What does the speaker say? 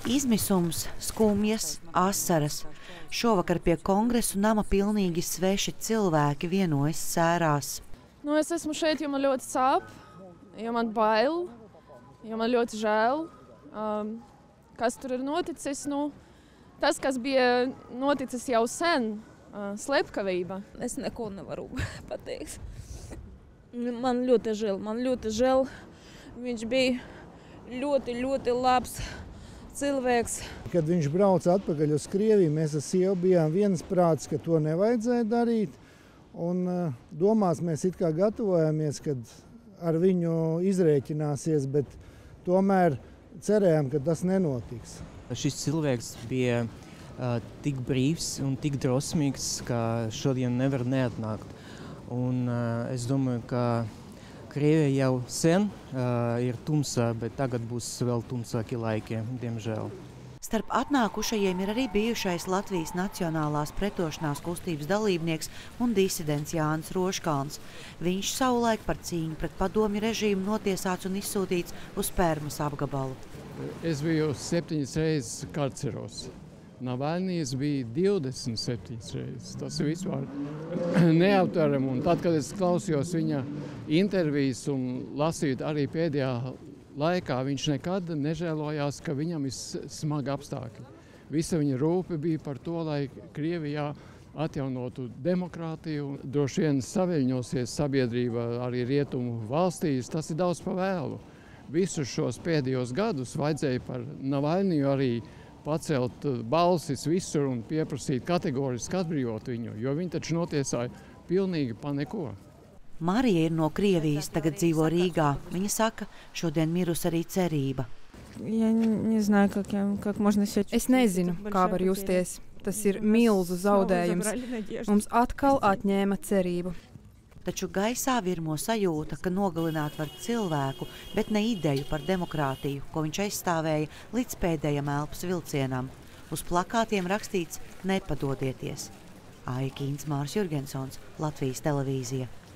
Izmisums, skumjas, asaras. Šovakar pie Kongresu nama pilnīgi sveši cilvēki vienojas sērās. Es esmu šeit, jo man ļoti sāp, jo man bail, jo man ļoti žēl. Kas tur ir noticis? Tas, kas bija noticis jau sen, slepkavība. Es neko nevaru pateikt. Man ļoti žēl. Viņš bija ļoti labs cilvēks. Kad viņš brauca atpakaļ uz Krieviju, mēs ar sievu bijām viensprātis, ka to nevajadzēja darīt. Un domās mēs it kā gatavojamies, kad ar viņu izrēķināsies, bet tomēr cerējām, ka tas nenotiks. Šis cilvēks bija tik brīvs un tik drosmīgs, ka šodien nevar neatnākt. Un es domāju, ka Krievija jau sen ir tumsā, bet tagad būs vēl tumsāki laiki, diemžēl. Starp atnākušajiem ir arī bijušais Latvijas Nacionālās pretošanās kustības dalībnieks un disidents Jānis Roškalns. Viņš savulaik par cīņu pret padomju režīmu notiesāts un izsūtīts uz Permas apgabalu. Es biju 7 reizes karceros. Navalnijs bija 27 reizes. Tas ir vispār neaptverami. Un tad, kad es klausījos viņa intervijas un lasīju arī pēdējā laikā, viņš nekad nežēlojās, ka viņam ir smagi apstākļi. Visa viņa rūpe bija par to, lai Krievijā atjaunotu demokrātiju. Droši vien saviļņosies sabiedrība arī rietumu valstīs. Tas ir daudz pa vēlu. Visus šos pēdējos gadus vajadzēja par Navalniju arī pacelt balsis visur un pieprasīt kategoriski atbrīvot viņu, jo viņi taču notiesāja pilnīgi pa neko. Marija ir no Krievijas, tagad dzīvo Rīgā. Viņa saka, šodien mirus arī cerība. Es nezinu, kā var justies. Tas ir milzu zaudējums. Mums atkal atņēma cerību. Taču gaisā virmo sajūta, ka nogalināt var cilvēku, bet ne ideju par demokrātiju, ko viņš aizstāvēja līdz pēdējam elpas vilcienam. Uz plakātiem rakstīts "Nepadodieties". Aija Kīns, Māris Jurgensons, Latvijas televīzija.